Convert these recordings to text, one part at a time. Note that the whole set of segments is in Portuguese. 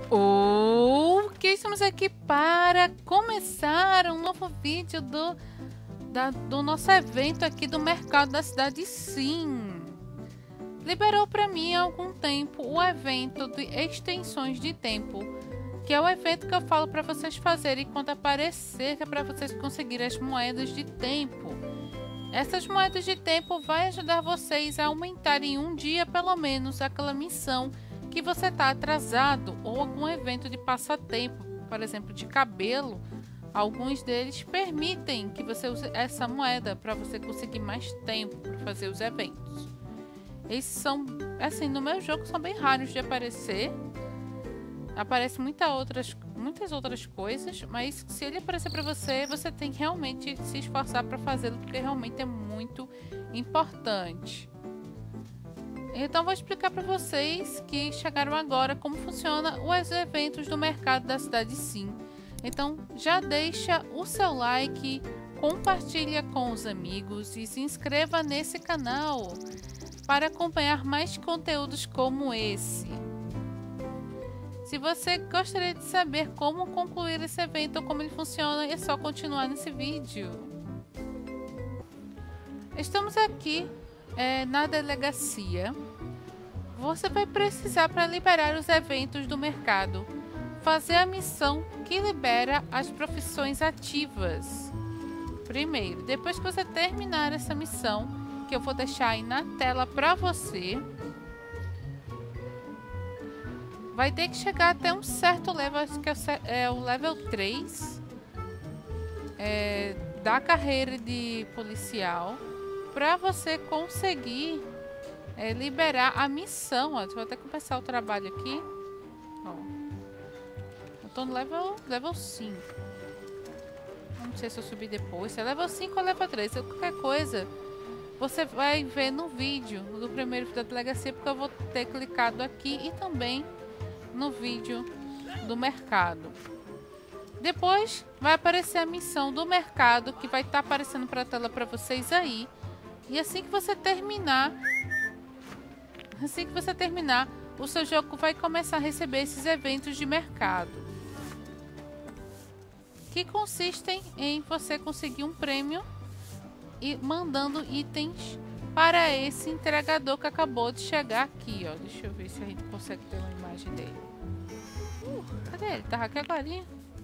Ok, estamos aqui para começar um novo vídeo do nosso evento aqui do mercado da cidade. Sim, liberou para mim há algum tempo o evento de extensões de tempo, que é o evento que eu falo para vocês fazerem quando aparecer, que é para vocês conseguirem as moedas de tempo. Essas moedas de tempo vai ajudar vocês a aumentar em um dia pelo menos aquela missão que você está atrasado, ou algum evento de passatempo, por exemplo, de cabelo. Alguns deles permitem que você use essa moeda para você conseguir mais tempo para fazer os eventos. Esses são, assim, no meu jogo são bem raros de aparecer. Aparecem muitas outras coisas, mas se ele aparecer para você, você tem que realmente se esforçar para fazê-lo, porque realmente é muito importante. Então vou explicar para vocês que chegaram agora como funciona os eventos do mercado da cidade. Sim. Então já deixa o seu like, compartilha com os amigos e se inscreva nesse canal para acompanhar mais conteúdos como esse. Se você gostaria de saber como concluir esse evento ou como ele funciona, é só continuar nesse vídeo. Estamos aqui na delegacia. Você vai precisar, para liberar os eventos do mercado, fazer a missão que libera as profissões ativas. Primeiro, depois que você terminar essa missão, que eu vou deixar aí na tela para você, vai ter que chegar até um certo level, acho que é o level 3 da carreira de policial, para você conseguir liberar a missão. Ó, deixa eu até começar o trabalho aqui. Ó, eu tô no level 5. Não sei se eu subir depois, se é level 5 ou level 3. Qualquer coisa você vai ver no vídeo do primeiro da delegacia, porque eu vou ter clicado aqui e também no vídeo do mercado. Depois vai aparecer a missão do mercado, que vai estar aparecendo para a tela para vocês aí. E assim que você terminar, o seu jogo vai começar a receber esses eventos de mercado, que consistem em você conseguir um prêmio e mandando itens para esse entregador que acabou de chegar aqui, ó. Deixa eu ver se a gente consegue ter uma imagem dele. Cadê ele? Tava aqui agorinha.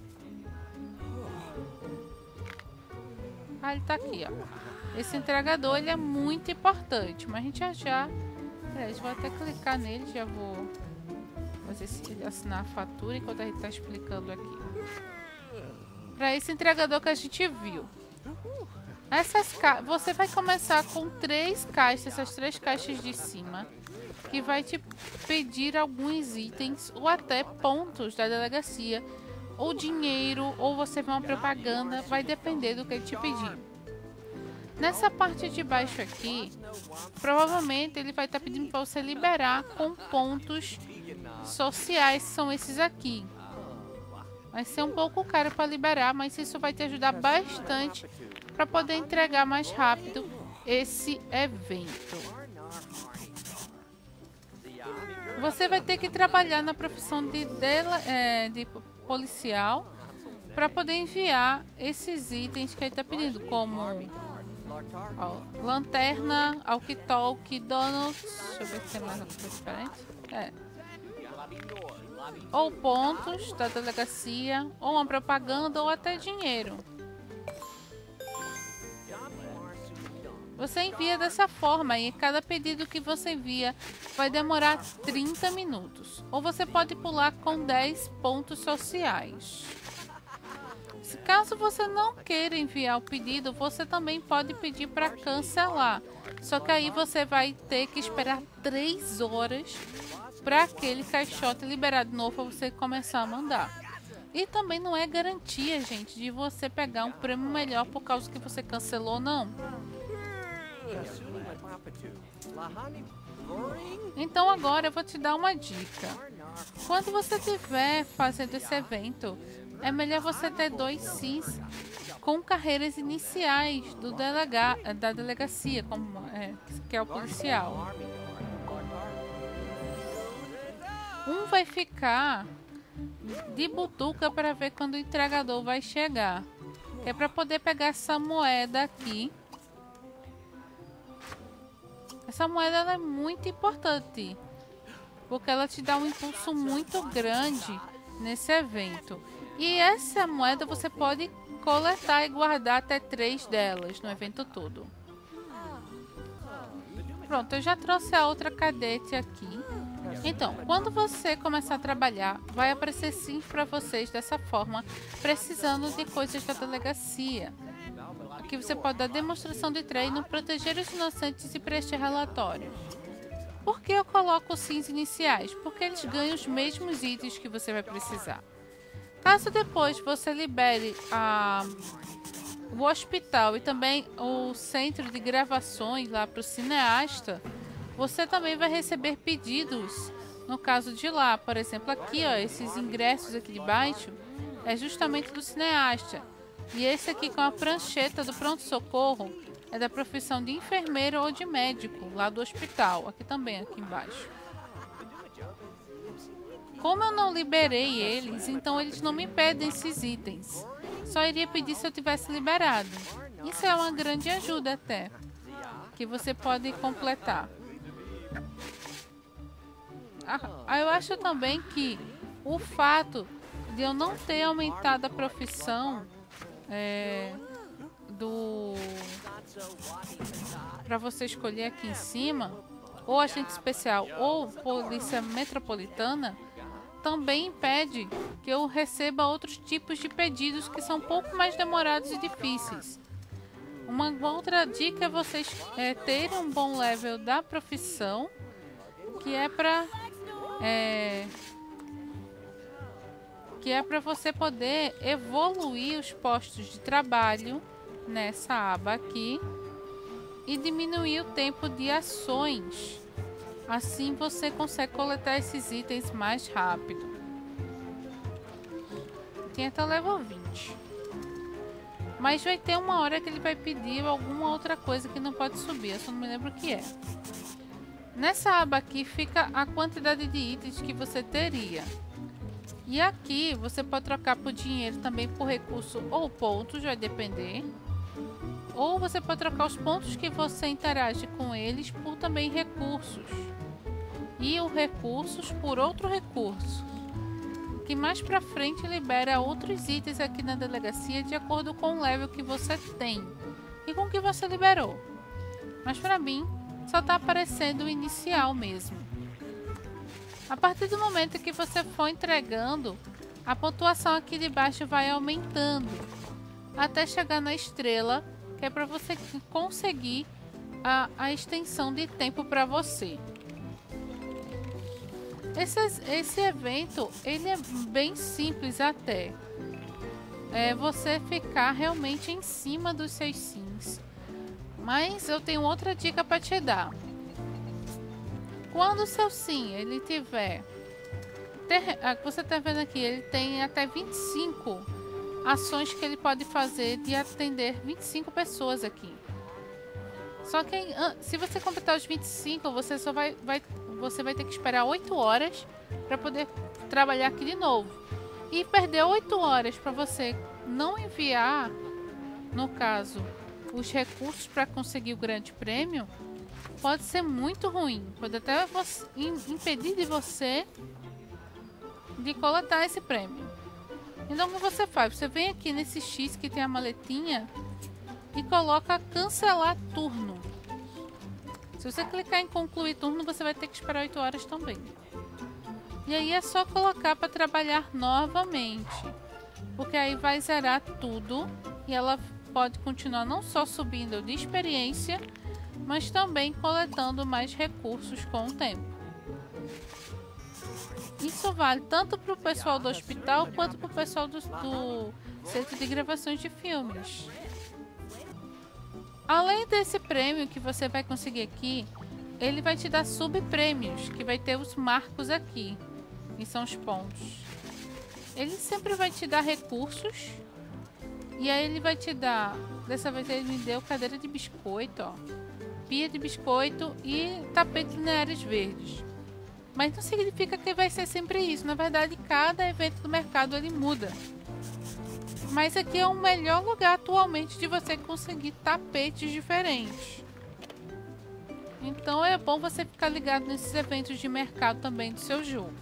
Ah, ele tá aqui, ó. Esse entregador, ele é muito importante, mas a gente já... Peraí, vou até clicar nele, já vou fazer ele assinar a fatura enquanto a gente tá explicando aqui. Para esse entregador que a gente viu. Você vai começar com 3 caixas, essas 3 caixas de cima, que vai te pedir alguns itens ou até pontos da delegacia, ou dinheiro, ou você vê uma propaganda, vai depender do que ele te pedir. Nessa parte de baixo aqui, provavelmente ele vai estar pedindo para você liberar com pontos sociais, são esses aqui. Vai ser um pouco caro para liberar, mas isso vai te ajudar bastante para poder entregar mais rápido esse evento. Você vai ter que trabalhar na profissão de policial para poder enviar esses itens que ele está pedindo, como ó, lanterna, walkie-talkie, donuts. Deixa eu ver se tem mais alguma coisa diferente. Ou pontos da delegacia, ou uma propaganda, ou até dinheiro. Você envia dessa forma e cada pedido que você envia vai demorar 30 minutos. Ou você pode pular com 10 pontos sociais. Se caso você não queira enviar o pedido, você também pode pedir para cancelar. Só que aí você vai ter que esperar 3 horas para aquele caixote liberar de novo para você começar a mandar. E também não é garantia, gente, de você pegar um prêmio melhor por causa que você cancelou, não. Então agora eu vou te dar uma dica. Quando você estiver fazendo esse evento, é melhor você ter 2 sims com carreiras iniciais da delegacia, que é o policial. Um vai ficar de butuca para ver quando o entregador vai chegar. É para poder pegar essa moeda aqui. Essa moeda ela é muito importante, porque ela te dá um impulso muito grande nesse evento. E essa moeda você pode coletar e guardar até 3 delas no evento todo. Pronto, eu já trouxe a outra cadete aqui. Então, quando você começar a trabalhar, vai aparecer sim para vocês dessa forma, precisando de coisas da delegacia. Aqui você pode dar demonstração de treino, proteger os inocentes e preencher relatório. Por que eu coloco os sims iniciais? Porque eles ganham os mesmos itens que você vai precisar. Caso depois você libere o hospital e também o centro de gravações lá para o cineasta, você também vai receber pedidos no caso de lá. Por exemplo, aqui, ó, esses ingressos aqui de baixo é justamente do cineasta. E esse aqui com a prancheta do pronto-socorro é da profissão de enfermeiro ou de médico lá do hospital. Aqui também, aqui embaixo. Como eu não liberei eles, então eles não me pedem esses itens. Só iria pedir se eu tivesse liberado. Isso é uma grande ajuda até, que você pode completar. Eu acho também que o fato de eu não ter aumentado a profissão para você escolher aqui em cima, ou agente especial ou polícia metropolitana, também impede que eu receba outros tipos de pedidos que são um pouco mais demorados e difíceis. Uma outra dica é vocês terem um bom level da profissão, que é para você poder evoluir os postos de trabalho nessa aba aqui e diminuir o tempo de ações. Assim você consegue coletar esses itens mais rápido. Tem até o level 20. Mas vai ter uma hora que ele vai pedir alguma outra coisa que não pode subir. Eu só não me lembro o que é. Nessa aba aqui fica a quantidade de itens que você teria. E aqui você pode trocar por dinheiro também, por recurso ou pontos, vai depender. Ou você pode trocar os pontos que você interage com eles por também recursos. E os recursos por outro recurso, que mais pra frente libera outros itens aqui na delegacia de acordo com o level que você tem e com o que você liberou. Mas pra mim, só tá aparecendo o inicial mesmo. A partir do momento que você for entregando, a pontuação aqui de baixo vai aumentando até chegar na estrela, que é para você conseguir a extensão de tempo para você. Esse evento ele é bem simples até. É você ficar realmente em cima dos seus sims. Mas eu tenho outra dica para te dar. Quando o seu sim ele tiver... Você está vendo aqui, ele tem até 25 ações que ele pode fazer de atender 25 pessoas aqui. Só que se você completar os 25, você só vai ter que esperar 8 horas para poder trabalhar aqui de novo. E perder 8 horas para você não enviar, no caso, os recursos para conseguir o grande prêmio, pode ser muito ruim. Pode até impedir de você de coletar esse prêmio. Então o que você faz? Você vem aqui nesse X que tem a maletinha e coloca cancelar turno. Se você clicar em concluir turno, você vai ter que esperar 8 horas também. E aí é só colocar para trabalhar novamente, porque aí vai zerar tudo e ela pode continuar não só subindo de experiência, mas também coletando mais recursos com o tempo. Isso vale tanto para o pessoal do hospital quanto para o pessoal do centro de gravações de filmes. Além desse prêmio que você vai conseguir aqui, ele vai te dar subprêmios, que vai ter os marcos aqui, que são os pontos. Ele sempre vai te dar recursos, e aí ele vai te dar, dessa vez ele me deu cadeira de biscoito, ó, pia de biscoito e tapete lineares verdes. Mas não significa que vai ser sempre isso. Na verdade, cada evento do mercado ele muda. Mas aqui é o melhor lugar atualmente de você conseguir tapetes diferentes. Então é bom você ficar ligado nesses eventos de mercado também do seu jogo.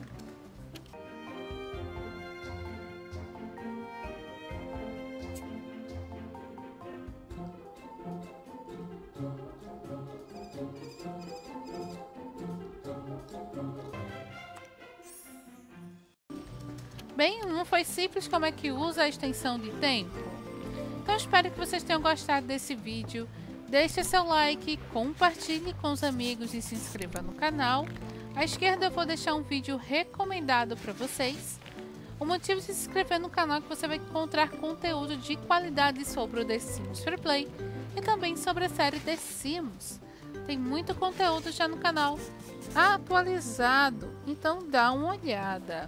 Bem, não foi simples como é que usa a extensão de tempo? Então espero que vocês tenham gostado desse vídeo. Deixe seu like, compartilhe com os amigos e se inscreva no canal. À esquerda eu vou deixar um vídeo recomendado para vocês. O motivo de se inscrever no canal é que você vai encontrar conteúdo de qualidade sobre o The Sims Free Play e também sobre a série The Sims. Tem muito conteúdo já no canal atualizado, então dá uma olhada.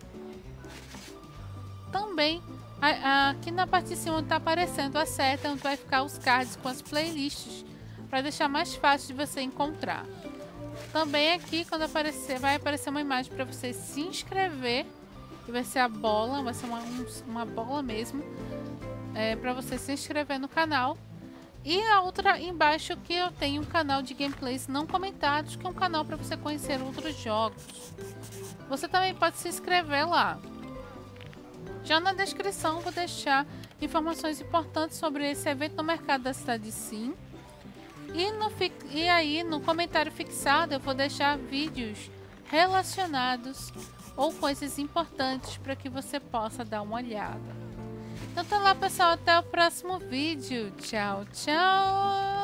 Também aqui na parte de cima está aparecendo a seta onde vai ficar os cards com as playlists para deixar mais fácil de você encontrar. Também aqui quando aparecer, vai aparecer uma imagem para você se inscrever e vai ser a bola, vai ser uma bola mesmo para você se inscrever no canal. E a outra embaixo que eu tenho um canal de gameplays não comentados, que é um canal para você conhecer outros jogos. Você também pode se inscrever lá. Já na descrição vou deixar informações importantes sobre esse evento no mercado da cidade Sim. E aí no comentário fixado eu vou deixar vídeos relacionados ou coisas importantes para que você possa dar uma olhada. Então tá lá pessoal, até o próximo vídeo. Tchau, tchau!